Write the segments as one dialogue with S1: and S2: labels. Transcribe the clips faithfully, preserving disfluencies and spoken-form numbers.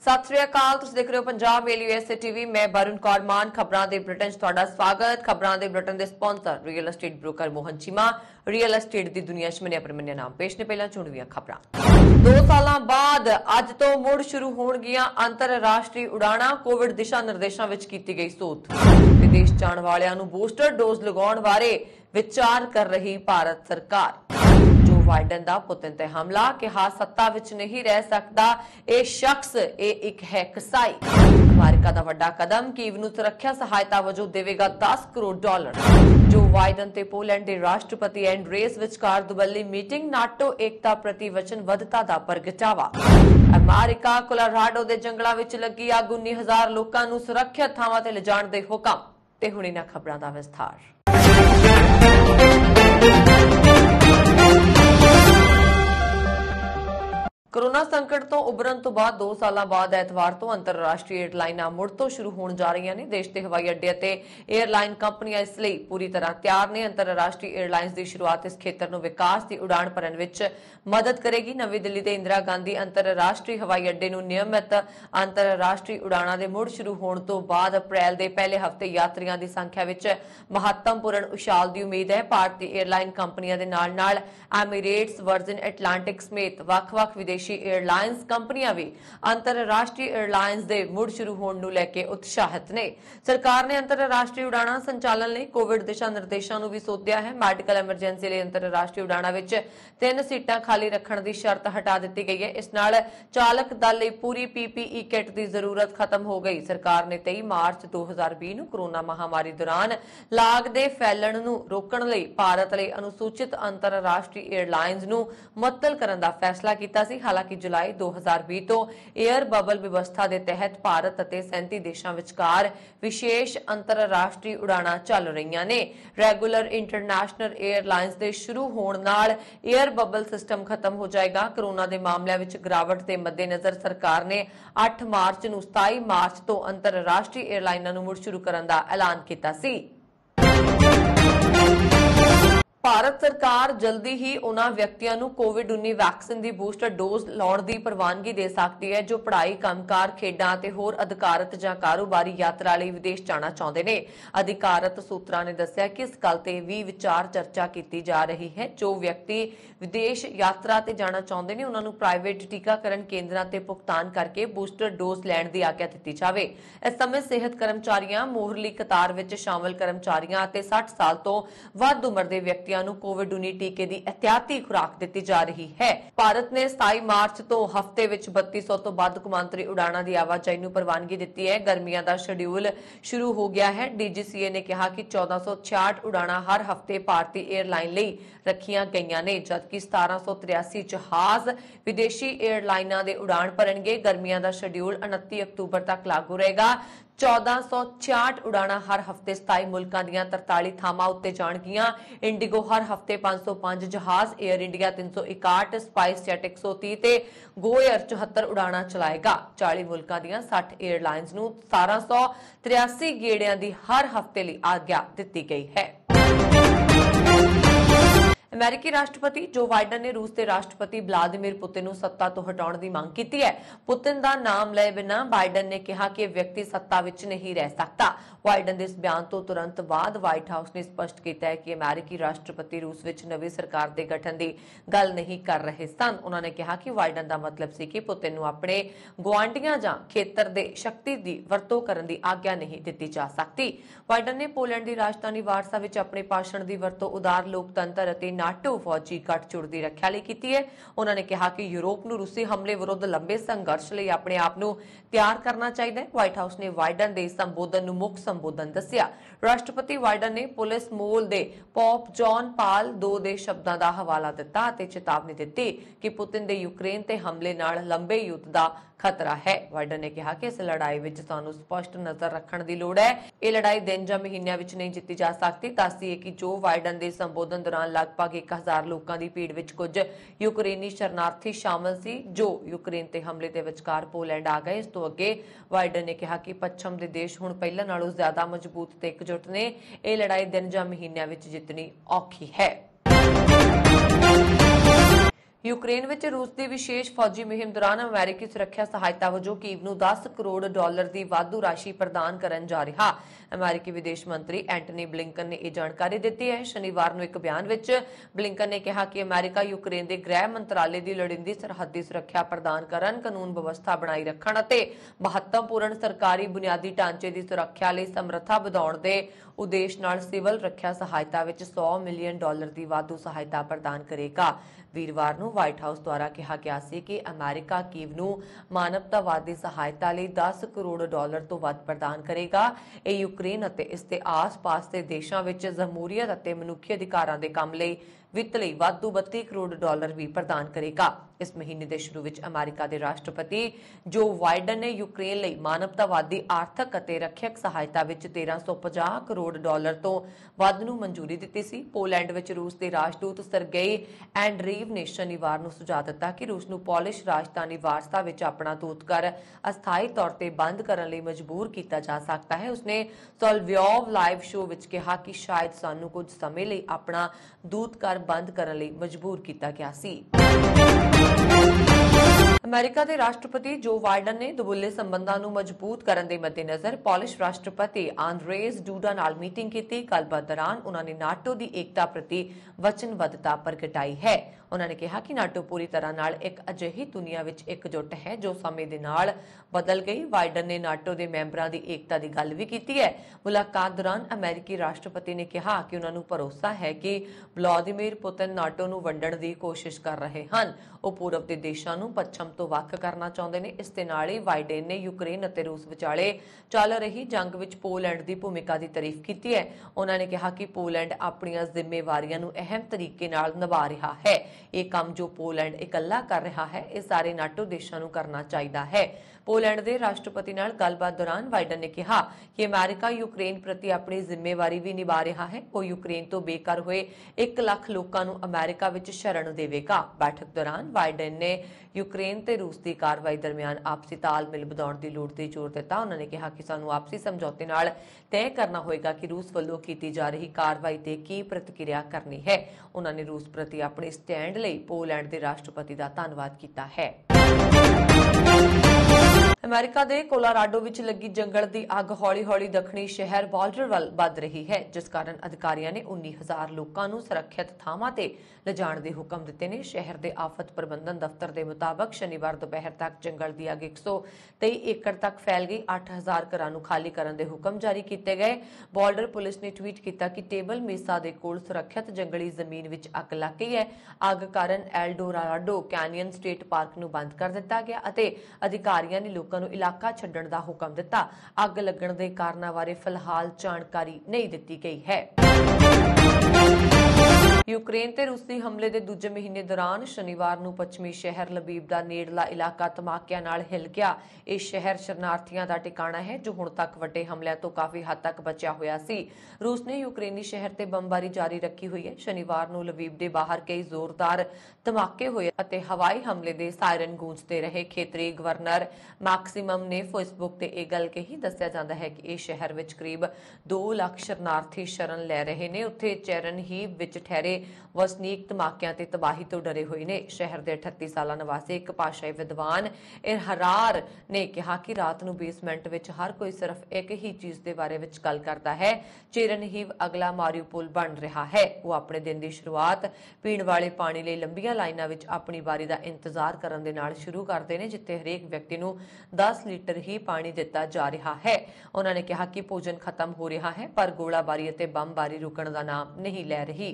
S1: सत श्री अकाल, तुसीं देख रहे हो पंजाब मेल यूएसए टीवी। मैं वरुण कौर मान। खबरां दे बुलेटिन च तुहाडा स्वागत। खबरां दे बुलेटिन दे sponsor real estate broker Mohan Cheema. Real estate दी दुनिया च मन्ने अपने मन्ने नाम पेश ने। पहला चुणवीआं खबरां। दो सालां बाद अज तो मुड़ शुरू होणगीआं अंतरराष्ट्रीय उड़ाणां। कोविड दिशा निर्देशां विच कीती गई सोध। विदेश जाण वालिआं नूं बूस्टर डोज लगाउण बारे विचार कर रही भारत सरकार। जो बाइडन का पुतिन ते हमला, कहा सत्ता विच नहीं रह सकता यह शख्स, ये एक है कसाई। अमेरिका का वड्डा कदम, कीव नूं सुरक्षा सहायता वजों देवेगा दस करोड़ डॉलर। जो बाइडन ते पोलैंड के राष्ट्रपति एंड्रेस विचकार दुबल्ली मीटिंग, नाटो एकता प्रति वचनबद्धता का प्रगटावा। अमेरिका कोलोराडो के जंगलों में लगी अग, उन्नी हजार लोगों नूं सुरक्षित थावां ते लिजाण दे हुकम। ते हुण इन्हां खबरां दा विस्तार। कोरोना संकट तो उभरन तो बाद दो साल बाद एतवार तो अंतरराष्ट्रीय एयरलाइनां मुड़ तो शुरू होने जा रही ने। देश के हवाई अड्डे ते एयरलाइन कंपनियां इसलिए पूरी तरह तैयार ने। अंतरराष्ट्रीय एयरलाइंस की शुरुआत इस खेतर में विकास की उड़ान भरन विच मदद करेगी। नवी दिल्ली के इंदिरा गांधी अंतरराष्ट्रीय हवाई अड्डे नूं नियमित अंतरराष्ट्रीय उड़ाणां दे मुड़ शुरू होने तो बाद अप्रैल के पहले हफ्ते यात्रियों की संख्या विच महत्वपूर्ण उछाल की उम्मीद है। भारतीय एयरलाइन कंपनियां दे नाल नाल एमिरेट्स, वर्जिन एटलांटिक समेत वख-वख विदेशी एयरलाइंस कंपनियां भी अंतरराष्ट्रीय एयरलाइंस दे मुड़ शुरू होने नूं लैके उत्साहित ने। सरकार ने अंतरराष्ट्रीय उड़ाणां संचालन लई कोविड दिशा निर्देशों नूं भी सोधिया है। मैडिकल एमरजेंसी लई अंतरराष्ट्रीय उड़ाणां विच तीन सीटां खाली रखण दी शर्त हटा दी गई है। इस नाल चालक दल लई पूरी पीपीई किट की जरूरत खत्म हो गई। सरकार ने तेई मार्च दो हजार भी नूं कोरोना महामारी दौरान लाग दे फैलण नूं रोकण लई भारत लई अनुसूचित अंतरराष्ट्रीय एयरलाइंस नूं मुअत्तल करन दा फैसला कीता सी। हालांकि जुलाई दो हजार भी तो एयर बबल व्यवस्था के तहत भारत और सैंती देशों विचकार विशेष अंतरराष्ट्रीय उड़ाणां चल रही ने। रेगुलर इंटरनेशनल एयरलाइंस के शुरू होने नाल एयर बबल सिस्टम खत्म हो जाएगा। कोरोना के मामलों में गिरावट के मद्देनजर सरकार ने अठ मार्च नूं सताई मार्च तो अंतरराष्ट्रीय एयरलाइनां नूं मुड़ शुरू करने का ऐलान किया सी। भारत सरकार जल्दी ही उन्हां व्यक्तियों नूं कोविड उन्नीस वैक्सीन की बूस्टर डोज लाउण की प्रवानगी दे सकती है जो पढ़ाई, कामकार, खेडां ते होर अधिकारत जां कारोबारी यात्रा लई विदेश जाना चाहुंदे ने। अधिकारत सूत्रां ने दस्सिया कि इस गल ते भी विचार चर्चा की जा रही है। जो व्यक्ति विदेश यात्रा ते जाना चाहुंदे ने उन्हां नूं प्राइवेट टीकाकरण केंद्रां ते भुगतान करके बूस्टर डोज लैण दी आग्या दित्ती जावे। इस समय सेहत कर्मचारियां, मोहरली कतार विच शामिल कर्मचारियां ते साठ साल तो वध उम्र दे व्यक्ति कोविड उन्नीस टीके की एहतियाती खुराक दी जा रही है। भारत ने सताई मार्च तो हफ्ते विच बत्ती सौ तो वध कौमांतरी उड़ाणां की आवाजाही नूं प्रवानगी दी है। गर्मियां का शेड्यूल शुरू हो गया है। डीजीसीए ने कहा कि चौदह सौ छियाठ उड़ाणां हर हफ्ते भारतीय एयरलाइन लई रखियां गईयां ने, जबकि सतारा सौ तिरासी जहाज विदेशी एयरलाइनां दे उड़ान भरनगे। गर्मियां का शेड्यूल उनती अक्तूबर तक लागू रहेगा। चौदह सौ छियाठ उड़ाणां हर हफ्ते सताई मुल्कां दीआं तरताली थावां उत्ते जाणगियां। इंडिगो हर हफ्ते पांच सौ पांच जहाज, एयर इंडिया तीन सौ इकाहठ, स्पाइस जेट एक सौ तीस ते गो एयर चौहत्तर उड़ाणां चलाएगा। चाली मुल्कां दीआं साठ एयरलाइंस नूं सतारा सौ तिरासी गेड़ियां दी हर हफ्ते लई आग्या दित्ती गई है। अमेरिकी राष्ट्रपति जो बाइडन ने रूस के राष्ट्रपति व्लादिमीर पुतिन नूं सत्ता तो हटाउण दी मांग की है। पुतिन का नाम लए बिना बाइडन ने कहा कि व्यक्ति सत्ता विच नहीं रह सकता। बाइडन के इस बयान तो तुरंत बाद व्हाइट हाउस ने स्पष्ट किया है कि अमेरिकी राष्ट्रपति रूस विच नवी सरकार के गठन की गल नहीं कर रहे सन। उन्होंने कहा कि बाइडन का मतलब सी कि पुतिन नूं अपने गुआंढियां जां खेतर दे शक्ति की वरतों करने की आग्या नहीं दी जा सकती। बाइडन ने पोलैंड की राजधानी वारसा विच अपने भाषण की वरतों उदार लोकतंत्र और नाटो फौजी गठजोड़ की रक्षा लई कीती है। उन्होंने कहा कि यूरोप नूं रूसी हमले विरुद्ध लंबे संघर्ष लई अपने आप नूं तैयार करना चाहिए। व्हाइट हाउस ने बाइडन के संबोधन नूं मुख संबोधन दस्सिया। राष्ट्रपति बाइडन ने पुलिस मोल दे पोप जॉन पाल दो दे शब्दां दा हवाला दिता ते चेतावनी दित्ती कि पुतिन दे यूक्रेन ते हमले नाल लंबे युद्ध दा खतरा है। बाइडन ने कहा कि इस लड़ाई विच सानूं स्पष्ट नजर रखण दी लोड़ है। यह लड़ाई दिन जां महीनों विच नहीं जीती जा सकती। दस दईए कि जो बाइडन के संबोधन दौरान लगभग एक हजार लोगों की भीड़ विच कुछ यूक्रेनी शरणार्थी शामिल सी जो यूक्रेन ते हमले दे विचकार पोलैंड आ गए। इस तो अगे बाइडन ने कहा कि पश्चिम के देश हुण पहले नालों ज्यादा मजबूत ते एकजुट ने। यह लड़ाई दिन जां महीनों विच जितनी औखी है। ਯੂਕਰੇਨ ਵਿੱਚ ਰੂਸ ਦੀ ਵਿਸ਼ੇਸ਼ ਫੌਜੀ ਮੁਹਿੰਮ ਦੌਰਾਨ ਅਮਰੀਕੀ ਸੁਰੱਖਿਆ ਸਹਾਇਤਾ ਵਜੋਂ ਕੀਵ ਨੂੰ ਦਸ ਕਰੋੜ ਡਾਲਰ ਦੀ ਵਾਧੂ ਰਾਸ਼ੀ ਪ੍ਰਦਾਨ ਕਰਨ ਜਾ ਰਿਹਾ। ਅਮਰੀਕੀ ਵਿਦੇਸ਼ ਮੰਤਰੀ ਐਂਟਨੀ ਬਲਿੰਕਨ ਨੇ ਇਹ ਜਾਣਕਾਰੀ ਦਿੱਤੀ ਹੈ। ਸ਼ਨੀਵਾਰ ਨੂੰ ਇੱਕ ਬਿਆਨ ਵਿੱਚ ਬਲਿੰਕਨ ਨੇ ਕਿਹਾ ਕਿ ਅਮਰੀਕਾ ਯੂਕਰੇਨ ਦੇ ਗ੍ਰਹਿ ਮੰਤਰਾਲੇ ਦੀ ਲੋੜੀਂਦੀ ਸਰਹੱਦੀ ਸੁਰੱਖਿਆ ਪ੍ਰਦਾਨ ਕਰਨ, ਕਾਨੂੰਨ ਵਿਵਸਥਾ ਬਣਾਈ ਰੱਖਣ ਅਤੇ ਮਹੱਤਵਪੂਰਨ ਸਰਕਾਰੀ ਬੁਨਿਆਦੀ ਢਾਂਚੇ ਦੀ ਸੁਰੱਖਿਆ ਲਈ ਸਮਰੱਥਾ ਵਧਾਉਣ ਦੇ ਉਦੇਸ਼ ਨਾਲ ਸਿਵਲ ਰੱਖਿਆ ਸਹਾਇਤਾ ਵਿੱਚ ਸੌ ਮਿਲੀਅਨ ਡਾਲਰ ਦੀ ਵਾਧੂ ਸਹਾਇਤਾ ਪ੍ਰਦਾਨ ਕਰੇਗਾ। ਵੀਰਵਾਰ ਨੂੰ ਵਾਈਟ ਹਾਊਸ ਦੁਆਰਾ ਕਿਹਾ ਗਿਆ ਸੀ ਕਿ ਅਮਰੀਕਾ ਕੀਵ ਨੂੰ ਮਾਨਵਤਾਵਾਦੀ ਸਹਾਇਤਾ ਲਈ ਦਸ ਕਰੋੜ ਡਾਲਰ ਤੋਂ ਵੱਧ ਪ੍ਰਦਾਨ ਕਰੇਗਾ। ਇਹ ਯੂਕਰੇਨ ਅਤੇ ਇਸ ਦੇ ਆਸ-ਪਾਸ ਦੇ ਦੇਸ਼ਾਂ ਵਿੱਚ ਜਮਹੂਰੀਅਤ ਅਤੇ ਮਨੁੱਖੀ ਅਧਿਕਾਰਾਂ ਦੇ ਕੰਮ ਲਈ ਵਿੱਤ ਲਈ ਵਾਧੂ ਬੱਤੀ ਕਰੋੜ ਡਾਲਰ ਵੀ ਪ੍ਰਦਾਨ ਕਰੇਗਾ। ਇਸ ਮਹੀਨੇ ਦੇ ਸ਼ੁਰੂ ਵਿੱਚ ਅਮਰੀਕਾ ਦੇ ਰਾਸ਼ਟਰਪਤੀ ਜੋ ਬਾਈਡਨ ਨੇ ਯੂਕਰੇਨ ਲਈ ਮਾਨਵਤਾਵਾਦੀ ਆਰਥਿਕ ਅਤੇ ਰੱਖਿਅਕ ਸਹਾਇਤਾ ਵਿੱਚ ਤੇਰਾਂ ਸੌ ਪੰਜਾਹ ਕਰੋੜ ਡਾਲਰ ਤੋਂ ਵੱਧ ਨੂੰ ਮਨਜ਼ੂਰੀ ਦਿੱਤੀ ਸੀ। ਪੋਲੈਂਡ ਵਿੱਚ ਰੂਸ ਦੇ ਰਾਜਦੂਤ ਸਰਗੇਈ ਐਂਡਰੀਵ ਨੇ ਸ਼ਨੀਵਾਰ ਨੂੰ ਸੁਝਾਅ ਦਿੱਤਾ ਕਿ ਰੂਸ ਨੂੰ ਪੋਲਿਸ਼ ਰਾਜਧਾਨੀ ਵਾਰਸਾ ਵਿੱਚ ਆਪਣਾ ਦੂਤਘਰ ਅਸਥਾਈ ਤੌਰ ਤੇ ਬੰਦ ਕਰਨ ਲਈ ਮਜਬੂਰ ਕੀਤਾ ਜਾ ਸਕਦਾ ਹੈ। ਉਸਨੇ ਸੋਲਵਿਓਵ ਲਾਈਵ ਸ਼ੋਅ ਵਿੱਚ ਕਿਹਾ ਕਿ ਸ਼ਾਇਦ ਸਾਨੂੰ ਕੁਝ ਸਮੇਂ ਲਈ ਆਪਣਾ ਦੂਤਘਰ ਬੰਦ ਕਰਨ ਲਈ ਮਜਬੂਰ ਕੀਤਾ ਗਿਆ ਸੀ। ਅਮਰੀਕਾ ਦੇ ਰਾਸ਼ਟਰਪਤੀ ਜੋ ਬਾਈਡਨ ਨੇ ਦੁਬੱਲੇ ਸੰਬੰਧਾਂ ਨੂੰ ਮਜ਼ਬੂਤ ਕਰਨ ਦੇ ਮੱਦੇਨਜ਼ਰ ਪੋਲਿਸ਼ ਰਾਸ਼ਟਰਪਤੀ ਆਂਦਰੇਜ਼ ਡੂਡਾ ਨਾਲ ਮੀਟਿੰਗ ਕੀਤੀ। ਗੱਲਬਾਤ ਦੌਰਾਨ ਉਨ੍ਹਾਂ ਨੇ ਨਾਟੋ ਦੀ ਏਕਤਾ ਪ੍ਰਤੀ ਵਚਨਬੱਧਤਾ ਪ੍ਰਗਟਾਈ ਹੈ। ਉਨ੍ਹਾਂ ਨੇ ਕਿਹਾ ਕਿ ਨਾਟੋ ਪੂਰੀ ਤਰ੍ਹਾਂ ਨਾਲ ਇੱਕ ਅਜਿਹੀ ਦੁਨੀਆ ਵਿੱਚ ਇਕਜੁੱਟ ਹੈ ਜੋ ਸਮੇਂ ਦੇ ਨਾਲ ਬਦਲ ਗਈ। ਬਾਈਡਨ ਨੇ ਨਾਟੋ ਦੇ ਮੈਂਬਰਾਂ ਦੀ ਏਕਤਾ ਦੀ ਗੱਲ ਵੀ ਕੀਤੀ ਹੈ। ਮੁਲਾਕਾਤ ਦੌਰਾਨ ਅਮਰੀਕੀ ਰਾਸ਼ਟਰਪਤੀ ਨੇ ਕਿਹਾ ਕਿ ਉਨ੍ਹਾਂ ਨੂੰ ਭਰੋਸਾ ਹੈ ਕਿ ਵਲਾਦੀਮੀਰ ਪੁਤਿਨ ਨਾਟੋ ਨੂੰ ਵੰਡਣ ਦੀ ਕੋਸ਼ਿਸ਼ ਕਰ ਰਹੇ ਹਨ। ਉਹ ਪੂਰਬ ਦੇ ਦੇਸ਼ਾਂ ਨੂੰ ਪੱਛਮ ਤੋਂ ਵੱਖ ਕਰਨਾ ਚਾਹੁੰਦੇ ਨੇ। ਇਸ ਦੇ ਨਾਲ ਹੀ ਬਾਈਡਨ ਨੇ ਯੂਕਰੇਨ ਅਤੇ ਰੂਸ ਵਿਚਾਲੇ ਚੱਲ ਰਹੀ ਜੰਗ ਵਿੱਚ ਪੋਲੈਂਡ ਦੀ ਭੂਮਿਕਾ ਦੀ ਤਾਰੀਫ ਕੀਤੀ ਹੈ। ਉਨ੍ਹਾਂ ਨੇ ਕਿਹਾ ਕਿ ਪੋਲੈਂਡ ਆਪਣੀਆਂ ਜ਼ਿੰਮੇਵਾਰੀਆਂ ਨੂੰ ਅਹਿਮ ਤਰੀਕੇ ਨਾਲ ਨਿਭਾ ਰਿਹਾ ਹੈ। ਇਹ ਕੰਮ ਜੋ ਪੋਲੈਂਡ ਇਕੱਲਾ ਕਰ ਰਿਹਾ ਹੈ, ਇਹ ਸਾਰੇ ਨਾਟੋ ਦੇਸ਼ਾਂ ਨੂੰ ਕਰਨਾ ਚਾਹੀਦਾ ਹੈ। ਪੋਲੈਂਡ ਦੇ ਰਾਸ਼ਟਰਪਤੀ ਨਾਲ ਗੱਲਬਾਤ ਦੌਰਾਨ ਬਾਈਡਨ ਨੇ ਕਿਹਾ ਕਿ ਅਮਰੀਕਾ ਯੂਕਰੇਨ ਪ੍ਰਤੀ ਆਪਣੀ ਜ਼ਿੰਮੇਵਾਰੀ ਵੀ ਨਿਭਾ ਰਿਹਾ ਹੈ। ਉਹ ਯੂਕਰੇਨ ਤੋਂ ਬੇਘਰ ਹੋਏ ਇੱਕ ਲੱਖ ਲੋਕਾਂ ਨੂੰ ਅਮਰੀਕਾ ਵਿੱਚ ਸ਼ਰਨ ਦੇਵੇਗਾ। ਬੈਠਕ ਦੌਰਾਨ ਬਾਈਡਨ ਨੇ ਯੂਕਰੇਨ ਤੇ ਰੂਸ ਦੀ ਕਾਰਵਾਈ ਦਰਮਿਆਨ ਆਪਸੀ ਤਾਲਮੇਲ ਵਧਾਉਣ ਦੀ ਲੋੜ ਤੇ ਜ਼ੋਰ ਦਿੱਤਾ। ਉਨ੍ਹਾਂ ਨੇ ਕਿਹਾ ਕਿ ਸਾਨੂੰ ਆਪਸੀ ਸਮਝੌਤੇ ਨਾਲ ਤੈਅ ਕਰਨਾ ਹੋਏਗਾ ਕਿ ਰੂਸ ਵੱਲੋਂ ਕੀਤੀ ਜਾ ਰਹੀ ਕਾਰਵਾਈ ਤੇ ਕੀ ਪ੍ਰਤੀਕਿਰਿਆ ਕਰਨੀ ਹੈ। ਉਨ੍ਹਾਂ ਨੇ ਰੂਸ ਪ੍ਰਤੀ ਆਪਣੇ ਸਟੈਂਡ ਲਈ ਪੋਲੈਂਡ ਦੇ ਰਾਸ਼ਟਰਪਤੀ ਦਾ ਧੰਨਵਾਦ ਕੀਤਾ ਹੈ। ਅਮਰੀਕਾ ਦੇ ਕੋਲੋਰਾਡੋ ਵਿੱਚ ਲੱਗੀ ਜੰਗਲ ਦੀ ਅੱਗ ਹੌਲੀ-ਹੌਲੀ ਦੱਖਣੀ ਸ਼ਹਿਰ ਬਾਲਟਰ ਵੱਲ ਵੱਧ ਰਹੀ ਹੈ, ਜਿਸ ਕਾਰਨ ਅਧਿਕਾਰੀਆਂ ਨੇ ਉੱਨੀ ਹਜ਼ਾਰ ਲੋਕਾਂ ਨੂੰ ਸੁਰੱਖਿਅਤ ਥਾਵਾਂ ਤੇ ਲਿਜਾਣ ਦੇ ਹੁਕਮ ਦਿੱਤੇ ਨੇ। ਸ਼ਹਿਰ ਦੇ ਆਫਤ ਪ੍ਰਬੰਧਨ ਦਫ਼ਤਰ ਦੇ ਮੁਤਾਬਕ ਸ਼ਨੀਵਾਰ ਦੁਪਹਿਰ ਤੱਕ ਜੰਗਲ ਦੀ ਅੱਗ ਇੱਕ ਸੌ ਤੇਈ ਏਕੜ ਤੱਕ ਫੈਲ ਗਈ। ਅੱਠ ਹਜ਼ਾਰ ਘਰਾਂ ਨੂੰ ਖਾਲੀ ਕਰਨ ਦੇ ਹੁਕਮ ਜਾਰੀ ਕੀਤੇ ਗਏ। ਬਾਲਟਰ ਪੁਲਿਸ ਨੇ ਟਵੀਟ ਕੀਤਾ ਕਿ ਟੇਬਲ ਮੇਸਾ ਦੇ ਕੋਲ ਸੁਰੱਖਿਅਤ ਜੰਗਲੀ ਜ਼ਮੀਨ ਵਿੱਚ ਅੱਗ ਲੱਗ ਗਈ ਹੈ। ਅੱਗ ਕਾਰਨ ਐਲਡੋਰਾਡੋ ਕੈਨੀਅਨ ਸਟੇਟ ਪਾਰਕ ਨੂੰ ਬੰਦ ਕਰ ਦਿੱਤਾ ਗਿਆ ਅਤੇ ਅਧਿਕਾਰੀਆਂ ਨੇ ਲੋਕਾਂ ਨੂੰ ਇਲਾਕਾ ਛੱਡਣ ਦਾ ਹੁਕਮ ਦਿੱਤਾ। ਅੱਗ ਲੱਗਣ ਦੇ ਕਾਰਨਾਂ ਬਾਰੇ ਫਿਲਹਾਲ ਜਾਣਕਾਰੀ ਨਹੀਂ ਦਿੱਤੀ ਗਈ ਹੈ। ਯੂਕਰੇਨ ਤੇ ਰੂਸੀ ਹਮਲੇ ਦੇ ਦੂਜੇ ਮਹੀਨੇ ਦੌਰਾਨ ਸ਼ਨੀਵਾਰ ਨੂੰ ਪੱਛਮੀ ਸ਼ਹਿਰ ਲਬੀਬ ਦਾ ਨੇੜਲਾ ਇਲਾਕਾ ਧਮਾਕਿਆਂ ਨਾਲ ਹਿੱਲ ਗਿਆ। ਇਹ ਸ਼ਹਿਰ ਸ਼ਰਨਾਰਥੀਆਂ ਦਾ ਟਿਕਾਣਾ ਹੈ ਜੋ ਹੁਣ ਤੱਕ ਵੱਡੇ ਹਮਲਿਆਂ ਤੋਂ ਕਾਫੀ ਹੱਦ ਤੱਕ ਬਚਿਆ ਹੋਇਆ ਸੀ। ਰੂਸ ਨੇ ਯੂਕਰੇਨੀ ਸ਼ਹਿਰ ਤੇ ਬੰਬਾਰੀ ਜਾਰੀ ਰੱਖੀ ਹੋਈ ਹੈ। ਸ਼ਨੀਵਾਰ ਨੂੰ ਲਬੀਬ ਦੇ ਬਾਹਰ ਕਈ ਜ਼ੋਰਦਾਰ ਧਮਾਕੇ ਹੋਏ ਅਤੇ ਹਵਾਈ ਹਮਲੇ ਦੇ ਸਾਇਰਨ ਗੂੰਜਦੇ ਰਹੇ। ਖੇਤਰੀ ਗਵਰਨਰ ਮੈਕਸਿਮਮ ਨੇ ਫੇਸਬੁੱਕ ਤੇ ਇਹ ਗੱਲ ਕਹੀ। ਦੱਸਿਆ ਜਾਂਦਾ ਹੈ ਕਿ ਇਹ ਸ਼ਹਿਰ ਵਿੱਚ ਕਰੀਬ ਦੋ ਲੱਖ ਸ਼ਰਨਾਰਥੀ ਸ਼ਰਨ ਲੈ ਰਹੇ ਨੇ। ਉੱਥੇ ਚੈਰਨਹੀਵ ਵਿੱਚ ਠਹਿਰੇ ਵਸਨੀਕ ਧਮਾਕਿਆਂ ਤੇ ਤਬਾਹੀ ਤੋਂ ਡਰੇ ਹੋਏ ਨੇ। ਸ਼ਹਿਰ ਦੇ ਅਠੱਤੀ ਸਾਲਾ ਨਿਵਾਸੀ ਇੱਕ ਭਾਸ਼ਾਈ ਵਿਦਵਾਨ ਇਰਹਰਾਰ ਨੇ ਕਿਹਾ ਕਿ ਰਾਤ ਨੂੰ ਬੇਸਮੈਂਟ ਵਿੱਚ ਹਰ ਕੋਈ ਸਿਰਫ ਇੱਕ ਹੀ ਚੀਜ਼ ਦੇ ਬਾਰੇ ਵਿੱਚ ਗੱਲ ਕਰਦਾ ਹੈ, ਚੇਰਨਹੀਵ ਅਗਲਾ ਮਾਰੀਉਪੋਲ ਬਣ ਰਿਹਾ ਹੈ। ਉਹ ਆਪਣੇ ਦਿਨ ਦੀ ਸ਼ੁਰੂਆਤ ਪੀਣ ਵਾਲੇ ਪਾਣੀ ਲਈ ਲੰਬੀਆਂ ਲਾਈਨਾਂ ਵਿੱਚ ਆਪਣੀ ਵਾਰੀ ਦਾ ਇੰਤਜ਼ਾਰ ਕਰਨ ਦੇ ਨਾਲ ਸ਼ੁਰੂ ਕਰਦੇ ਨੇ, ਜਿੱਥੇ ਹਰੇਕ ਵਿਅਕਤੀ ਨੂੰ ਦਸ ਲੀਟਰ ਹੀ ਪਾਣੀ ਦਿੱਤਾ ਜਾ ਰਿਹਾ ਹੈ। ਉਹਨਾਂ ਨੇ ਕਿਹਾ ਕਿ ਭੋਜਨ ਖਤਮ ਹੋ ਰਿਹਾ ਹੈ, ਪਰ ਗੋਲਾਬਾਰੀ ਅਤੇ ਬੰਬਬਾਰੀ ਰੁਕਣ ਦਾ ਨਾਮ ਨਹੀਂ ਲੈ ਰਹੀ।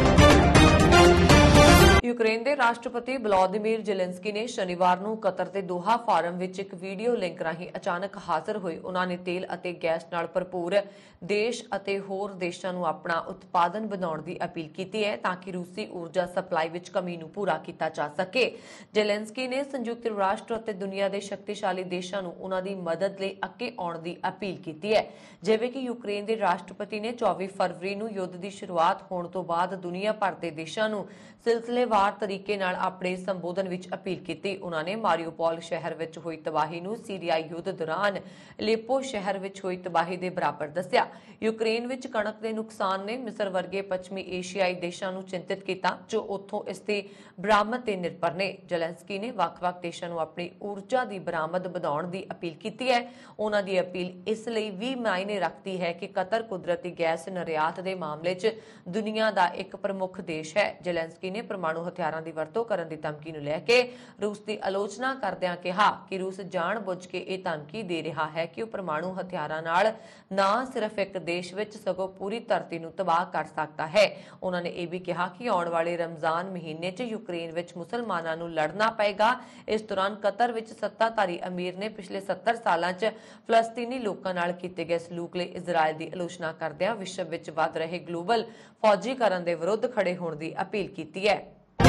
S1: ਯੂਕਰੇਨ ਦੇ ਰਾਸ਼ਟਰਪਤੀ ਵਲਾਦੀਮੀਰ ਜ਼ੈਲੈਂਸਕੀ ਨੇ ਸ਼ਨੀਵਾਰ ਨੂੰ ਕਤਰ ਦੇ ਦੋਹਾ ਫਾਰਮ ਵਿੱਚ ਇੱਕ ਵੀਡੀਓ ਲਿੰਕ ਰਾਹੀਂ ਅਚਾਨਕ ਹਾਜ਼ਰ ਹੋਏ। ਉਨ੍ਹਾਂ ਨੇ ਤੇਲ ਅਤੇ ਗੈਸ ਨਾਲ ਭਰਪੂਰ ਦੇਸ਼ ਅਤੇ ਹੋਰ ਦੇਸ਼ਾਂ ਨੂੰ ਆਪਣਾ ਉਤਪਾਦਨ ਵਧਾਉਣ ਦੀ ਅਪੀਲ ਕੀਤੀ ਹੈ ਤਾਂ ਕਿ ਰੂਸੀ ਊਰਜਾ ਸਪਲਾਈ ਵਿੱਚ ਕਮੀ ਨੂੰ ਪੂਰਾ ਕੀਤਾ ਜਾ ਸਕੇ। ਜ਼ੈਲੈਂਸਕੀ ਨੇ ਸੰਯੁਕਤ ਰਾਸ਼ਟਰ ਅਤੇ ਦੁਨੀਆ ਦੇ ਸ਼ਕਤੀਸ਼ਾਲੀ ਦੇਸ਼ਾਂ ਨੂੰ ਉਨ੍ਹਾਂ ਦੀ ਮਦਦ ਲਈ ਅੱਗੇ ਆਉਣ ਦੀ ਅਪੀਲ ਕੀਤੀ ਹੈ। ਜਿਵੇਂ ਕਿ ਯੂਕਰੇਨ ਦੇ ਰਾਸ਼ਟਰਪਤੀ ਨੇ ਚੌਵੀ ਫਰਵਰੀ ਨੂੰ ਯੁੱਧ ਦੀ ਸ਼ੁਰੂਆਤ ਹੋਣ ਤੋਂ ਬਾਅਦ ਦੁਨੀਆ ਭਰ ਦੇ ਦੇਸ਼ਾਂ ਨੂੰ ਸਿਲਸਿਲੇ ਵਿਲੱਖਣਵਾਰ ਤਰੀਕੇ ਨਾਲ ਆਪਣੇ ਸੰਬੋਧਨ ਵਿੱਚ ਅਪੀਲ ਕੀਤੀ। ਉਹਨਾਂ ਨੇ ਮਾਰੀਓਪੋਲ ਸ਼ਹਿਰ ਵਿੱਚ ਹੋਈ ਤਬਾਹੀ ਨੂੰ ਸੀਰੀਆਈ ਯੁੱਧ ਦੌਰਾਨ ਅਲੇਪੋ ਸ਼ਹਿਰ ਵਿੱਚ ਹੋਈ ਤਬਾਹੀ ਦੇ ਬਰਾਬਰ ਦੱਸਿਆ। ਯੂਕਰੇਨ ਵਿੱਚ ਕਣਕ ਦੇ ਨੁਕਸਾਨ ਨੇ ਮਿਸਰ ਵਰਗੇ ਪੱਛਮੀ ਏਸ਼ੀਆਈ ਦੇਸ਼ਾਂ ਨੂੰ ਚਿੰਤਿਤ ਕੀਤਾ, ਜੋ ਉੱਥੋਂ ਇਸ ਦੀ ਬਰਾਮਦ ਤੇ ਨਿਰਭਰ ਨੇ। ਜ਼ੈਲੈਂਸਕੀ ਨੇ ਵੱਖ-ਵੱਖ ਦੇਸ਼ਾਂ ਨੂੰ ਆਪਣੀ ਊਰਜਾ ਦੀ ਬਰਾਮਦ ਵਧਾਉਣ ਦੀ ਅਪੀਲ ਕੀਤੀ ਹੈ। ਉਹਨਾਂ ਦੀ ਅਪੀਲ ਇਸ ਲਈ ਵੀ ਮਾਇਨੇ ਰੱਖਦੀ ਹੈ ਕਿ ਕਤਰ ਕੁਦਰਤੀ ਗੈਸ ਨਿਰਯਾਤ ਦੇ ਮਾਮਲੇ 'ਚ ਦੁਨੀਆ ਦਾ ਇੱਕ ਪ੍ਰਮੁੱਖ ਦੇਸ਼ ਹੈ। ਜ਼ੈਲੈਂਸਕੀ ਨੇ ਪਰਮਾਣੂ ਹਥਿਆਰਾਂ ਦੀ ਵਰਤੋਂ ਕਰਨ ਦੀ ਧਮਕੀ ਨੂੰ ਲੈ ਕੇ ਰੂਸ ਦੀ ਆਲੋਚਨਾ ਕਰਦਿਆਂ ਕਿਹਾ ਕਿ ਰੂਸ ਜਾਣ-ਬੁੱਝ ਕੇ ਇਹ ਧਮਕੀ ਦੇ ਰਿਹਾ ਹੈ ਕਿ ਉਹ ਪਰਮਾਣੂ ਹਥਿਆਰਾਂ ਨਾਲ ਨਾ ਸਿਰਫ ਇੱਕ ਦੇਸ਼ ਵਿੱਚ ਸਗੋਂ ਪੂਰੀ ਧਰਤੀ ਨੂੰ ਤਬਾਹ ਕਰ ਸਕਦਾ ਹੈ। ਉਹਨਾਂ ਨੇ ਇਹ ਵੀ ਕਿਹਾ ਕਿ ਆਉਣ ਵਾਲੇ ਰਮਜ਼ਾਨ ਮਹੀਨੇ 'ਚ ਯੂਕਰੇਨ ਵਿੱਚ ਮੁਸਲਮਾਨਾਂ ਨੂੰ ਲੜਨਾ ਪਏਗਾ। ਇਸ ਦੌਰਾਨ ਕਤਰ ਵਿੱਚ ਸੱਤਾਧਾਰੀ ਅਮੀਰ ਨੇ ਪਿਛਲੇ ਸੱਤਰ ਸਾਲਾਂ 'ਚ ਫਲਸਤੀਨੀ ਲੋਕਾਂ ਨਾਲ ਕੀਤੇ ਗਏ ਸਲੂਕ ਲਈ ਇਜ਼ਰਾਈਲ ਦੀ ਆਲੋਚਨਾ ਕਰਦਿਆਂ ਵਿਸ਼ਵ ਵਿੱਚ ਵੱਧ ਰਹੇ ਗਲੋਬਲ ਫੌਜੀਕਰਨ ਦੇ ਵਿਰੁੱਧ ਖੜੇ ਹੋਣ ਦੀ ਅਪੀਲ ਕੀਤੀ ਹੈ।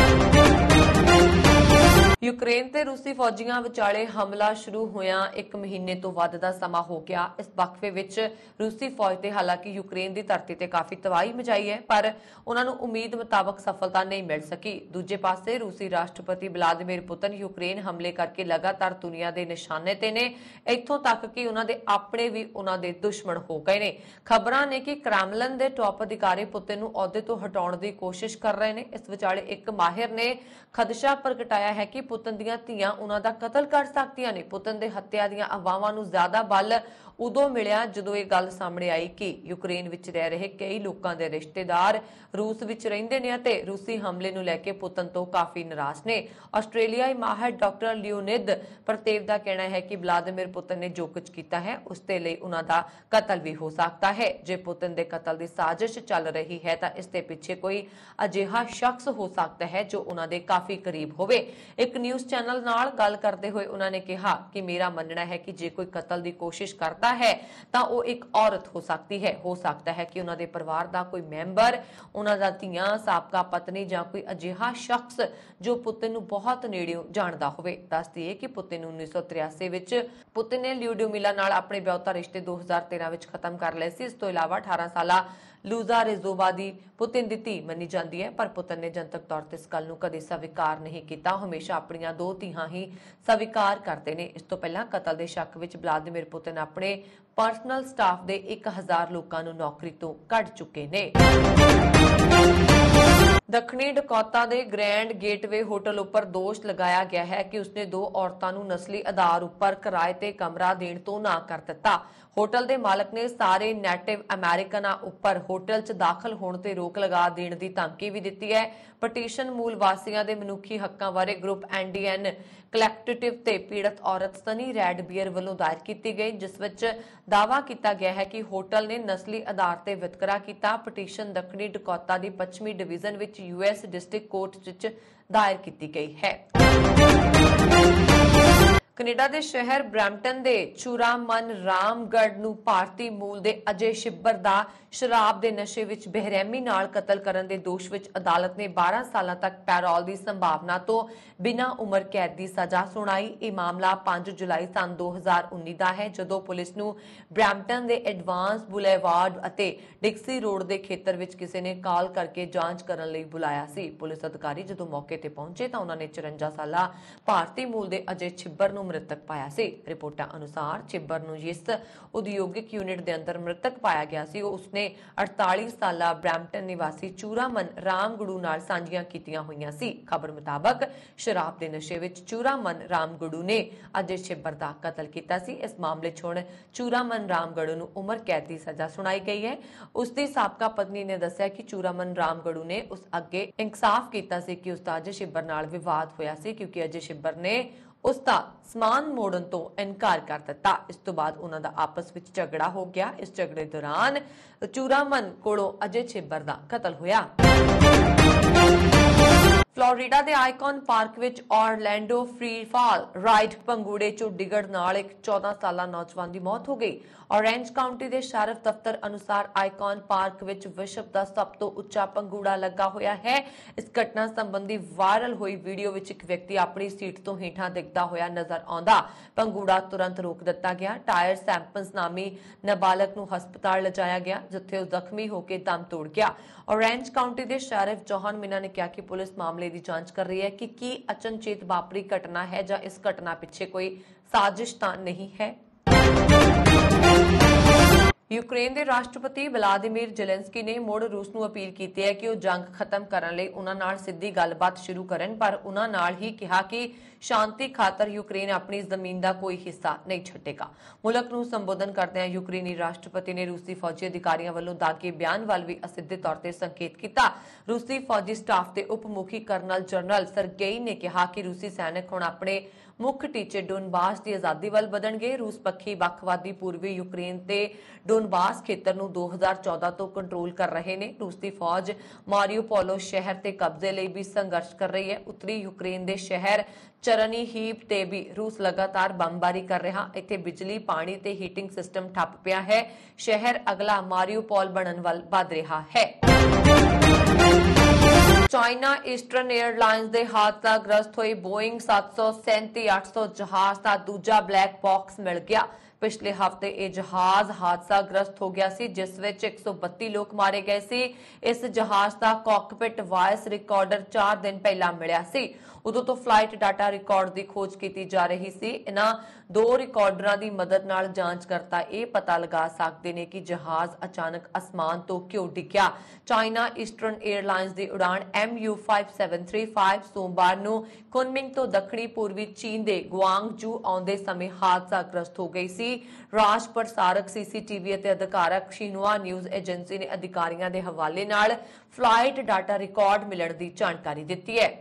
S1: ਯੂਕਰੇਨ ਤੇ ਰੂਸੀ ਫੌਜੀਆਂ ਵਿਚਾਲੇ ਹਮਲਾ ਸ਼ੁਰੂ ਹੋਇਆਂ ਇੱਕ ਮਹੀਨੇ ਤੋਂ ਵੱਧ ਦਾ ਸਮਾਂ ਹੋ ਗਿਆ। ਇਸ ਵਕਫੇ ਵਿੱਚ ਰੂਸੀ ਫੌਜ ਤੇ ਹਾਲਾਂਕਿ ਯੂਕਰੇਨ ਦੀ ਧਰਤੀ ਤੇ ਕਾਫੀ ਤਬਾਹੀ ਮਚਾਈ ਹੈ, ਪਰ ਉਹਨਾਂ ਨੂੰ ਉਮੀਦ ਮੁਤਾਬਕ ਸਫਲਤਾ ਨਹੀਂ ਮਿਲ ਸਕੀ। ਦੂਜੇ ਪਾਸੇ ਰੂਸੀ ਰਾਸ਼ਟਰਪਤੀ ਵਲਾਦੀਮੀਰ ਪੁਤਿਨ ਯੂਕਰੇਨ ਹਮਲੇ ਕਰਕੇ ਲਗਾਤਾਰ ਦੁਨੀਆ ਦੇ ਨਿਸ਼ਾਨੇ ਤੇ ਨੇ, ਇੱਥੋਂ ਤੱਕ ਕਿ ਉਹਨਾਂ ਦੇ ਆਪਣੇ ਵੀ ਉਹਨਾਂ ਦੇ ਦੁਸ਼ਮਣ ਹੋ ਗਏ ਨੇ। ਖਬਰਾਂ ਨੇ ਕਿ ਕ੍ਰੈਮਲਿਨ ਦੇ ਟੌਪ ਅਧਿਕਾਰੀ ਪੁਤਿਨ ਨੂੰ ਅਹੁਦੇ ਤੋਂ ਹਟਾਉਣ ਦੀ ਕੋਸ਼ਿਸ਼ ਕਰ ਰਹੇ ਨੇ। ਇਸ ਵਿਚਾਲੇ ਇੱਕ ਮਾਹਿਰ ਨੇ ਖਦਸ਼ਾ ਪ੍ਰਗਟਾਇਆ ਹੈ ਕਿ ਪੁਤਿਨ ਦੀਆਂ ਧੀਆਂ ਉਹਨਾਂ ਦਾ ਕਤਲ ਕਰ ਸਕਦੀਆਂ ਨੇ। ਪੁਤਿਨ ਦੇ ਹੱਤਿਆ ਦੀਆਂ ਅਫਵਾਹਾਂ ਨੂੰ ਜ਼ਿਆਦਾ ਬਲ ਉਦੋਂ ਮਿਲਿਆ ਜਦੋਂ ਇਹ ਗੱਲ ਸਾਹਮਣੇ ਆਈ ਕਿ ਯੂਕਰੇਨ ਵਿੱਚ ਰਹਿ ਰਹੇ ਕਈ ਲੋਕਾਂ ਦੇ ਰਿਸ਼ਤੇਦਾਰ ਰੂਸ ਵਿੱਚ ਰਹਿੰਦੇ ਨੇ ਅਤੇ ਰੂਸੀ ਹਮਲੇ ਨੂੰ ਲੈ ਕੇ ਪੁਤਿਨ ਤੋਂ ਕਾਫੀ ਨਿਰਾਸ਼ ਨੇ। ਆਸਟ੍ਰੇਲੀਆਈ ਮਾਹਿਰ ਡਾਕਟਰ ਲਿਓਨਿਦ ਪ੍ਰਤੇਵ ਦਾ ਕਹਿਣਾ ਹੈ ਕਿ ਵਲਾਦੀਮੀਰ ਪੁਤਿਨ ਨੇ ਜੋ ਕੁਝ ਕੀਤਾ ਹੈ ਉਸ ਦੇ ਲਈ ਉਹਨਾਂ ਦਾ ਕਤਲ ਵੀ ਹੋ ਸਕਦਾ ਹੈ। ਜੇ ਪੁਤਿਨ ਦੇ ਕਤਲ ਦੀ ਸਾਜ਼ਿਸ਼ ਚੱਲ ਰਹੀ ਹੈ ਤਾਂ ਇਸ ਦੇ ਪਿੱਛੇ ਕੋਈ ਅਜਿਹਾ ਸ਼ਖਸ ਹੋ ਸਕਦਾ ਹੈ ਜੋ ਉਹਨਾਂ ਦੇ ਕਾਫੀ ਕਰੀਬ ਹੋਵੇ। ਇੱਕ ਨਿਊਜ਼ ਚੈਨਲ ਨਾਲ ਗੱਲ ਕਰਦੇ ਹੋਏ ਉਹਨਾਂ ਨੇ ਕਿਹਾ ਕਿ ਮੇਰਾ ਮੰਨਣਾ ਹੈ ਕਿ ਜੇ ਕੋਈ ਕਤਲ ਦੀ ਕੋਸ਼ਿਸ਼ ਕਰਦਾ ਹੈ ਤਾਂ ਉਹ ਇੱਕ ਔਰਤ ਹੋ ਸਕਦੀ ਹੈ। ਹੋ ਸਕਦਾ ਹੈ ਕਿ ਉਹਨਾਂ ਦੇ ਪਰਿਵਾਰ ਦਾ ਕੋਈ ਮੈਂਬਰ, ਉਹਨਾਂ ਦਾ ਧੀਆਂ, ਸਾਬਕਾ ਪਤਨੀ ਜਾਂ ਕੋਈ ਅਜਿਹਾ ਸ਼ਖਸ ਜੋ ਪੁਤਿਨ ਨੂੰ ਬਹੁਤ ਨੇੜਿਓਂ ਜਾਣਦਾ ਹੋਵੇ। ਦੱਸ ਦਈਏ ਕਿ ਪੁਤਿਨ ਨੂੰ ਉੱਨੀ ਸੌ ਤਰਿਆਸੀ ਵਿੱਚ ਪੁਤਿਨ ਨੇ ਲਿਊਡਮਿਲਾ ਨਾਲ ਆਪਣੇ ਵਿਆਹੁਤਾ ਰਿਸ਼ਤੇ ਦੋ ਹਜ਼ਾਰ ਤੇਰਾਂ ਵਿੱਚ ਖਤਮ ਕਰ ਲਏ ਸੀ। ਇਸ ਤੋਂ ਇਲਾਵਾ ਅਠਾਰਾਂ ਸਾਲਾ ਲੂਜ਼ਾ ਰਿਜ਼ੋਵਾ ਦੀ ਪੁਤਿਨ ਦੀ ਧੀ ਮੰਨੀ ਜਾਂਦੀ ਹੈ, ਪਰ ਪੁਤਿਨ ਨੇ ਜਨਤਕ ਤੌਰ ਤੇ ਇਸ ਗੱਲ ਨੂੰ ਕਦੇ ਸਵੀਕਾਰ ਨਹੀਂ ਕੀਤਾ। ਉਹ ਹਮੇਸ਼ਾ ਆਪਣੀਆਂ ਦੋ ਧੀਆਂ ਹੀ ਸਵੀਕਾਰ ਕਰਦੇ ਨੇ। ਇਸ ਤੋਂ ਪਹਿਲਾਂ ਕਤਲ ਦੇ ਸ਼ੱਕ ਵਿੱਚ ਵਲਾਦੀਮੀਰ ਪੁਤਿਨ ਆਪਣੇ ਪਰਸਨਲ ਸਟਾਫ ਦੇ ਇੱਕ ਹਜ਼ਾਰ ਲੋਕਾਂ ਨੂੰ ਨੌਕਰੀ ਤੋਂ ਕੱਢ ਚੁੱਕੇ ਨੇ। ਦੱਖਣੀ ਡਕੋਟਾ ਦੇ ਗ੍ਰੈਂਡ ਗੇਟਵੇ ਹੋਟਲ ਉੱਪਰ ਦੋਸ਼ ਲਗਾਇਆ ਗਿਆ ਹੈ ਕਿ ਉਸਨੇ ਦੋ ਔਰਤਾਂ ਨੂੰ ਨਸਲੀ ਆਧਾਰ ਉੱਪਰ ਕਿਰਾਏ ਤੇ ਕਮਰਾ ਦੇਣ ਤੋਂ ਨਾ ਕਰ ਦਿੱਤਾ। ਹੋਟਲ ਦੇ ਮਾਲਕ ਨੇ ਸਾਰੇ ਨੇਟਿਵ ਅਮਰੀਕਨਾਂ ਉੱਪਰ ਹੋਟਲ 'ਚ ਦਾਖਲ ਹੋਣ ਤੇ ਰੋਕ ਲਗਾ ਦੇਣ ਦੀ ਧਮਕੀ ਵੀ ਦਿੱਤੀ ਹੈ। ਪਟੀਸ਼ਨ ਮੂਲ ਵਾਸੀਆਂ ਦੇ ਮਨੁੱਖੀ ਹੱਕਾਂ ਬਾਰੇ ਗਰੁੱਪ ਐਨਡੀਐਨ ਕਲੈਕਟਿਵ ਤੇ ਪੀੜਤ ਔਰਤ ਸਨੀ ਰੈਡਬੀਅਰ ਵੱਲੋਂ ਦਾਇਰ ਕੀਤੀ ਗਈ, ਜਿਸ ਵਿੱਚ ਦਾਅਵਾ ਕੀਤਾ ਗਿਆ ਹੈ ਕਿ ਹੋਟਲ ਨੇ ਨਸਲੀ ਆਧਾਰ ਤੇ ਵਿਤਕਰਾ ਕੀਤਾ। ਪਟੀਸ਼ਨ ਦੱਖਣੀ ਡਕੋਟਾ ਦੀ ਪੱਛਮੀ ਡਿਵੀਜ਼ਨ ਵਿੱਚ ਯੂਐਸ ਡਿਸਟ੍ਰਿਕਟ ਕੋਰਟ ਵਿੱਚ ਦਾਇਰ ਕੀਤੀ ਗਈ ਹੈ। ਕੈਨੇਡਾ ਦੇ ਸ਼ਹਿਰ ਬਰੈਂਪਟਨ ਦੇ ਚੂਰਾਮਨ ਰਾਮਗੜ੍ਹ ਨੂੰ ਭਾਰਤੀ ਮੂਲ ਦੇ ਅਜੇ ਛਿੱਬਰ ਦਾ ਸ਼ਰਾਬ ਦੇ ਨਸ਼ੇ ਵਿੱਚ ਬੇਰਹਿਮੀ ਨਾਲ ਕਤਲ ਕਰਨ ਦੇ ਦੋਸ਼ ਵਿੱਚ ਅਦਾਲਤ ਨੇ ਬਾਰਾਂ ਸਾਲਾਂ ਤੱਕ ਪੈਰੋਲ ਦੀ ਸੰਭਾਵਨਾ ਤੋਂ ਬਿਨਾਂ ਉਮਰ ਕੈਦ ਦੀ ਸਜ਼ਾ ਸੁਣਾਈ। ਇਹ ਮਾਮਲਾ ਪੰਜ ਜੁਲਾਈ ਸੰਨ ਦੋ ਹਜ਼ਾਰ ਉੱਨੀ ਦਾ ਹੈ, ਜਦੋਂ ਪੁਲਿਸ ਨੂੰ ਬਰੈਂਪਟਨ ਦੇ ਐਡਵਾਂਸ ਬੁਲੇਵਾਰਡ ਅਤੇ ਡਿਕਸੀ ਰੋਡ ਦੇ ਖੇਤਰ ਵਿੱਚ ਕਿਸੇ ਨੇ ਕਾਲ ਕਰਕੇ ਜਾਂਚ ਕਰਨ ਲਈ ਬੁਲਾਇਆ ਸੀ। ਪੁਲਿਸ ਅਧਿਕਾਰੀ ਜਦੋਂ ਮੌਕੇ ਤੇ ਪਹੁੰਚੇ ਤਾਂ ਉਹਨਾਂ ਨੇ ਚੁਰੰਜਾ ਸਾਲਾ ਭਾਰਤੀ ਮੂਲ ਦੇ ਅਜੇ ਛਿੱਬਰ ਨੂੰ ਮ੍ਰਿਤਕ ਪਾਇਆ ਸੀ। ਰਿਪੋਰਟਾਂ ਅਨੁਸਾਰ ਛਿੱਬਰ ਨੂੰ ਜਿਸ ਉਦਯੋਗਿਕ ਯੂਨਿਟ ਦੇ ਅੰਦਰ ਮ੍ਰਿਤਕ ਪਾਇਆ ਗਿਆ ਸੀ, ਉਸਨੇ ਅੜਤਾਲੀ ਸਾਲਾ ਬਰੈਂਪਟਨ ਨਿਵਾਸੀ ਚੂਰਾਮਨ ਰਾਮਗੜੂ ਨਾਲ ਸਾਂਝੀਆਂ ਕੀਤੀਆਂ ਹੋਈਆਂ ਸੀ। ਖਬਰ ਮੁਤਾਬਕ ਸ਼ਰਾਬ ਦੇ ਨਸ਼ੇ ਵਿੱਚ ਚੂਰਾਮਨ ਰਾਮਗੜੂ ਨੇ ਅਜੇ ਛਿੱਬਰ ਦਾ ਕਤਲ ਕੀਤਾ ਸੀ। ਇਸ ਮਾਮਲੇ 'ਚ ਹੁਣ ਚੂਰਾਮਨ ਰਾਮਗੜੂ ਨੂੰ ਉਮਰ ਕੈਦ ਦੀ ਸਜ਼ਾ ਸੁਣਾਈ ਗਈ ਹੈ। ਉਸ ਦੀ ਸਾਬਕਾ ਪਤਨੀ ਨੇ ਦੱਸਿਆ ਕਿ ਚੂਰਾਮਨ ਰਾਮਗੜੂ ਨੇ ਉਸ ਅੱਗੇ ਇਨਸਾਫ ਕੀਤਾ ਸੀ ਕਿ ਉਸ ਦਾ ਅਜੇ ਛਿੱਬਰ ਨਾਲ ਵਿਵਾਦ ਹੋਇਆ ਸੀ, ਕਿਉਂਕਿ ਅਜੇ ਛਿੱਬਰ ਨੇ ਉਸ ਦਾ ਸਮਾਨ ਮੋੜਨ ਤੋਂ ਇਨਕਾਰ ਕਰ ਦਿੱਤਾ। ਇਸ ਤੋਂ ਬਾਅਦ ਉਹਨਾਂ ਦਾ ਆਪਸ ਵਿੱਚ ਝਗੜਾ ਹੋ ਗਿਆ। ਇਸ ਝਗੜੇ ਦੌਰਾਨ ਚੂਰਾਮਨ ਕੋਲੋਂ ਅਜੇ ਛਿੱਬਰ ਦਾ ਕਤਲ ਹੋਇਆ। ਫਲੋਰੀਡਾ ਦੇ ਆਈਕਨ ਪਾਰਕ ਵਿੱਚ ਆਰਲੈਂਡੋ ਫ੍ਰੀ ਫਾਲ ਰਾਈਡ ਪੰਗੂੜੇ 'ਚੋਂ ਡਿੱਗਣ ਨਾਲ ਇੱਕ ਚੌਦਾਂ ਸਾਲਾ ਨੌਜਵਾਨ ਦੀ ਮੌਤ ਹੋ ਗਈ। ਔਰੇਂਜ ਕਾਉਂਟੀ ਦੇ ਸ਼ੈਰਿਫ ਦਫ਼ਤਰ ਅਨੁਸਾਰ ਆਈਕਨ ਪਾਰਕ ਵਿੱਚ ਵਿਸ਼ਵ ਦਾ ਸਭ ਤੋਂ ਉੱਚਾ ਪੰਗੂੜਾ ਲੱਗਾ ਹੋਇਆ ਹੈ। ਇਸ ਘਟਨਾ ਸੰਬੰਧੀ ਵਾਇਰਲ ਹੋਈ ਵੀਡੀਓ ਵਿੱਚ ਇੱਕ ਵਿਅਕਤੀ ਆਪਣੀ ਸੀਟ ਤੋਂ ਹੇਠਾਂ ਡਿੱਗਦਾ ਹੋਇਆ ਨਜ਼ਰ ਆਉਂਦਾ। ਪੰਗੂੜਾ ਤੁਰੰਤ ਰੋਕ ਦਿੱਤਾ ਗਿਆ। ਟਾਇਰ ਸੈਂਪਨਸ ਨਾਮੀ ਨਾਬਾਲਗ ਨੂੰ ਹਸਪਤਾਲ ਲਿਜਾਇਆ ਗਿਆ, ਜਿੱਥੇ ਉਹ ਜ਼ਖਮੀ ਹੋ ਕੇ ਦਮ ਤੋੜ ਗਿਆ। ਔਰੇਂਜ ਕਾਉਂਟੀ ਦੇ ਸ਼ੈਰਿਫ ਜੋਹਨ ਮਿਨਾ ਨੇ ਕਿਹਾ ਕਿ ਪੁਲਿਸ ਮਾਮਲੇ मामले की जांच कर रही है कि की अचनचेत वापरी घटना है जां इस घटना पिछे कोई साजिश तां नहीं है। यूक्रेन के राष्ट्रपति व्लादिमीर जेलेंस्की ने मुड़ रूस ਨੂੰ अपील की है कि वह जंग खत्म करने लई उन्हां नाल सिद्धी गलबात शुरू करन, पर उन्हां नाल ही कहा कि शांति खातर यूक्रेन अपनी जमीन का कोई हिस्सा नहीं छड्डेगा। मुल्क ਨੂੰ संबोधन करदਿਆਂ यूक्रेनी राष्ट्रपति ने रूसी फौजी अधिकारियों वालों दागे बयान वाल भी असिद्धे तौर पर संकेत किया। रूसी फौजी स्टाफ के उप मुखी कर्नल जनरल सरगेई ने कहा कि रूसी सैनिक हुण अपने मुख्य टीचे डोनबास की आजादी वाल वधणगे। रूस पक्षी वखवादी पूर्वी यूक्रेन ते डोनबास खेतर नूं दो हज़ार चौदह तो कंट्रोल कर रहे ने। रूस की फौज मारियोपोलो शहर ते कब्जे लई भी संघर्ष कर रही है। उत्तरी यूक्रेन के शहर चरनीहीव ते भी रूस लगातार बमबारी कर रहा। इत्थे बिजली पानी ते हीटिंग सिस्टम ठप पिया है। शहर अगला मारियोपोल बनन वाल वध रहा है। चाइना ईस्टर्न एयरलाइंस के हादसाग्रस्त हुई बोइंग सत्त सौ सैंती अठ सौ जहाज का दूजा ब्लैक बॉक्स मिल गया। पिछले हफ्ते यह जहाज हादसाग्रस्त हो गया सी, जिस विच एक सौ बत्ती लोग मारे गए सी। इस जहाज का कॉकपिट वॉइस रिकॉर्डर चार दिन पहला मिलिया सी। उदों तो फ्लाइट डाटा रिकॉर्ड की खोज की जा रही सी। इन्हां दो रिकॉर्डरां की मदद नाल जांचकर्ता यह पता लगा सकते हैं कि जहाज अचानक आसमान तो क्यों डिग्या। चाइना ईस्टर्न एयरलाइंस की उड़ान M U five seven three five सोमवार नूं कुनमिंग तो दक्षिणी पूर्वी चीन के गुआंगजू आउंदे समय हादसाग्रस्त हो गई सी। राज प्रसारक सीसीटीवी अधिकारक शिन्हुआ न्यूज़ एजेंसी ने अधिकारियों के हवाले नाल फ्लाइट डाटा रिकॉर्ड मिलण की जानकारी दी है।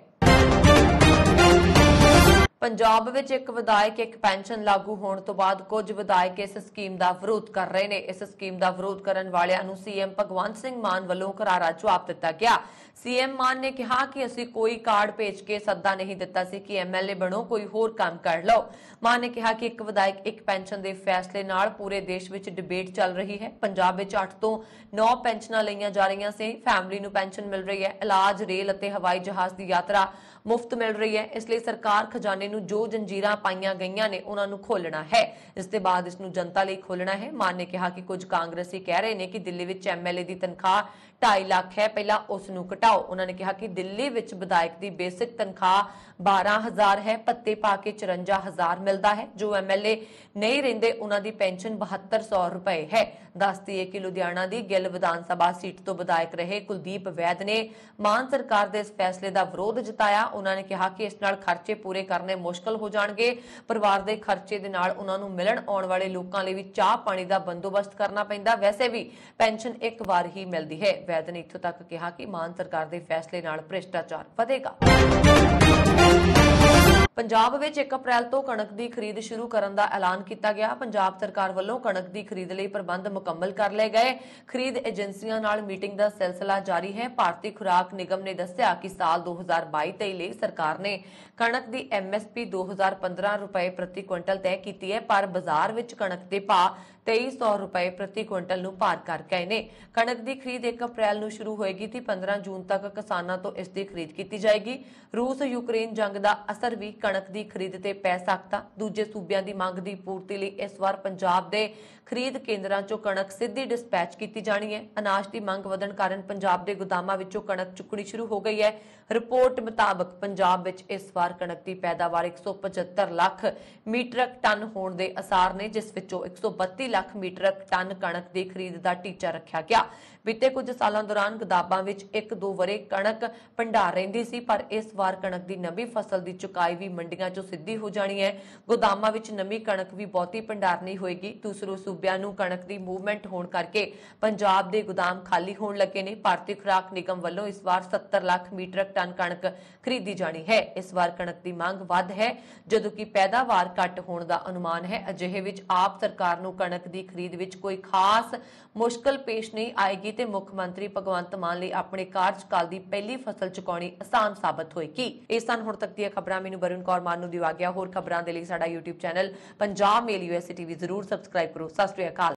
S1: पंजाब विच एक विधायक एक पेंशन लागू होने तो बाद कुछ विधायक इस स्कीम का विरोध कर रहे हैं। इस स्कीम का विरोध करने वालियां नूं सीएम भगवंत सिंह मान वालों करारा जवाब दिता गया। सीएम मान ने कहा कि असीं कोई कार्ड भेज के सद्दा नहीं दिता सी कि एमएलए बनो, कोई होर काम कर लो। मान ने कहा कि एक विधायक एक पेंशन के फैसले नाल पूरे देश विच डिबेट चल रही है। पंजाब विच अठ तो नौ पेंशनां लईआं जा रहीआं सी। फैमिली नूं पेंशन मिल रही है। इलाज, रेल अते हवाई जहाज की यात्रा मुफ्त मिल रही है। इसलिए सरकार खजाने नूं जो जंजीरां पाईआं गईआं ने उन्हां नूं खोलना है। इस दे बाद इस नूं जनता लई खोलना है। मान ने कहा कि कुछ कांग्रेसी कह रहे हैं कि दिल्ली विच एमएलए की तनख्वाह ढाई लाख है, पहला उस नूं घटाओ। उन्होंने कहा कि दिल्ली विच विधायक की बेसिक तनख्वाह बारह हजार है, भत्ते पा के चौरंजा हजार मिलता है। जो एमएलए नहीं रहिंदे उन्हां दी पेंशन बहत्तर सौ रुपए है। दस दिए कि लुधियाना की गिल विधान सभा सीट तो विधायक रहे कुलदीप वैद ने मान सरकार के इस फैसले का विरोध जताया। उन्होंने कहा कि इस नाल खर्चे पूरे करने मुश्किल हो जाएंगे। परिवार के खर्चे दे नाल उन्हां नूं मिलण आउण वाले लोकां लई भी चाह पानी का बंदोबस्त करना पैंदा। वैसे भी पेंशन एक बार ही मिलती है। वैद ने इत्थों तक कहा कि मान सरकार के फैसले नाल भ्रिष्टाचार वधेगा। पंजाब विच एक अप्रैल तो कणक की खरीद शुरू करने का ऐलान किया गया। पंजाब सरकार वालों कणक की खरीद लई प्रबंध मुकम्मल कर लए गए। खरीद एजेंसियां नाल मीटिंग का सिलसिला जारी है। भारतीय खुराक निगम ने दस्सिया कि साल दो हज़ार बाई तेई लई सरकार ने कणक की एमएसपी दो हज़ार पंद्रह रुपए प्रति क्विंटल तय की है, पर बाजार विच कणक के भाव तेईस सौ रुपए प्रति क्विंटल नूं पार कर गए ने। कणक की खरीद एक अप्रैल नूं शुरू होएगी थी। पंद्रह जून तक किसानों तो इसकी खरीद की जाएगी। रूस यूक्रेन जंग का असर भी कणक की खरीद ते पै सकता। दूजे सूबियां की मंग की पूर्ति लई इस बार पंजाब के खरीद केंद्रां चों कणक सीधी डिस्पैच की जानी है। अनाज की मंग वधण कारण पंजाब के गोदामां विचों कणक चुकनी शुरू हो गई है। रिपोर्ट मुताबक पंजाब विच इस बार कणक की पैदावार एक सौ पचहत्तर लाख मीट्रिक टन होने के आसार ने, जिस विचों एक सौ बत्ती लाख मीट्रिक टन कणक की खरीद का टीचा रखा गया। बीते कुछ सालों दौरान गोदामां विच एक दो वरे कणक भंडार रहिंदी सी, पर इस बार कणक की नवी फसल की चुकाई भी मंडियां चों सिद्धी हो जानी है। गोदामां विच नवी कणक भी बहुती भंडार नहीं होएगी। दूसरों सूबियां नूं कणक की मूवमेंट होने करके पंजाब के गोदाम खाली होने लगे ने। भारतीय खुराक निगम वालों इस बार सत्तर लाख मीट्रिक टन कणक खरीदी जानी है। इस बार कणक की मांग वध है, जदों कि पैदावार घट होने का अनुमान है। अजिहे विच आप सरकार नूं कणक की खरीद विच कोई खास मुश्किल पेश नहीं आएगी ते मुख मंत्री भगवंत मान लई अपने कार्यकाल की पहली फसल चुकाउणी आसान साबित होएगी। इस सन हुण तक दी खबरां मैनूं वरुण कौर मानू दी आ गया। होर खबरां दे लई साडा YouTube channel Punjab Mail USA TV जरूर सबसक्राइब करो। सत श्री अकाल।